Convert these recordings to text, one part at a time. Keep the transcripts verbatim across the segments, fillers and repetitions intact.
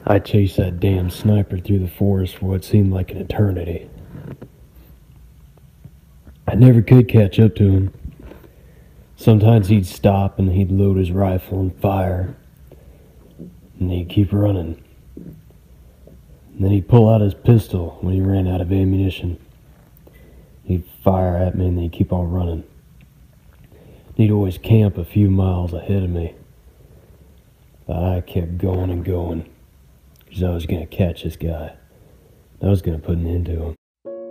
I chased that damn sniper through the forest for what seemed like an eternity. I never could catch up to him. Sometimes he'd stop and he'd load his rifle and fire, and he'd keep running. And then he'd pull out his pistol when he ran out of ammunition. He'd fire at me and then he'd keep on running. He'd always camp a few miles ahead of me. But I kept going and going, because I was going to catch this guy. I was going to put an end to him.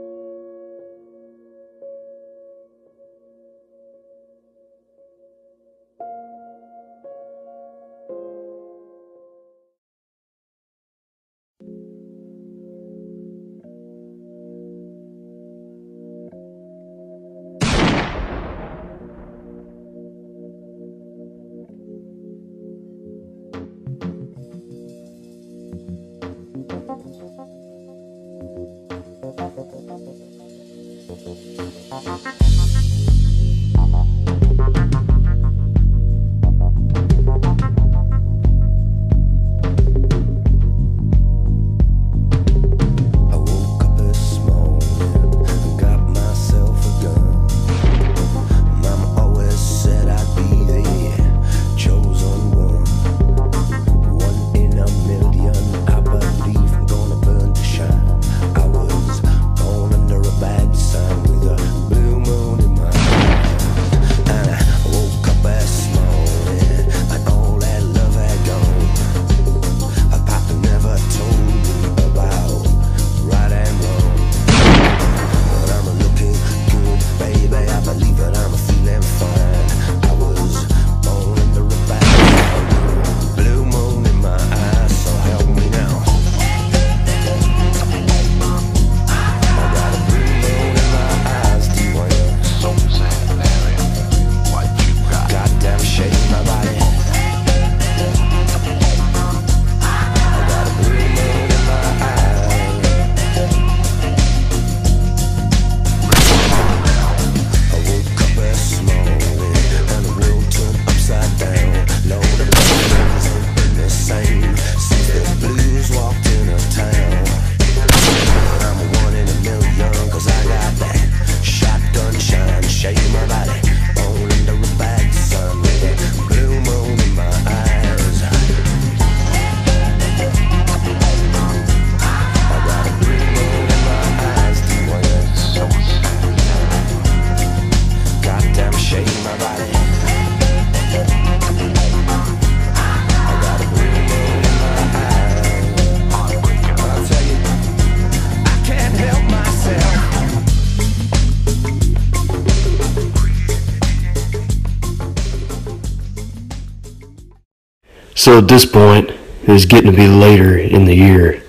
So at this point, it was getting to be later in the year,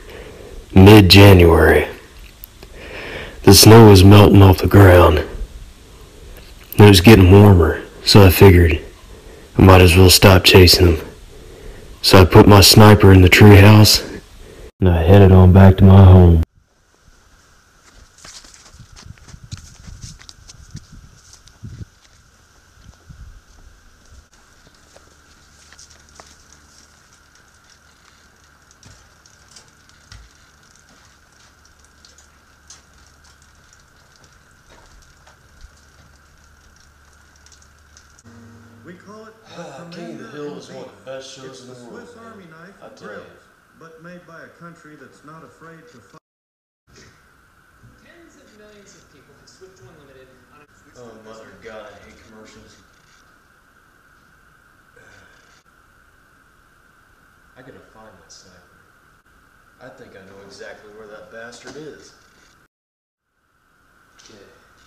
mid-January. The snow was melting off the ground. It was getting warmer, so I figured I might as well stop chasing them. So I put my sniper in the treehouse, and I headed on back to my home. We call it the Ah, King of the Hill is one of the best shows in the world. It's the Swiss Army knife I of tell you. grills, but made by a country that's not afraid to fight. Tens of millions of people have switched to unlimited on a Oh, mother of God, I hate commercials. I gotta find that sniper. I think I know exactly where that bastard is. Okay.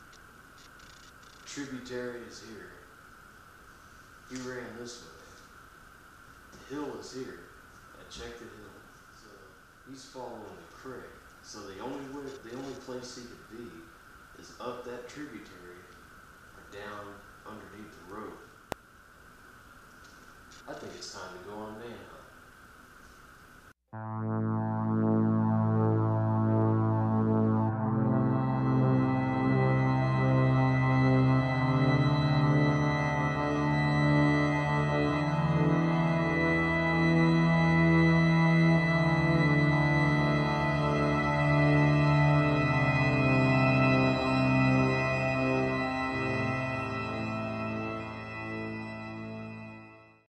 Tributary is here. He ran this way. The hill is here. I checked the hill. So he's following the creek. So the only way, the only place he could be is up that tributary or down underneath the road. I think it's time to go on manhunt.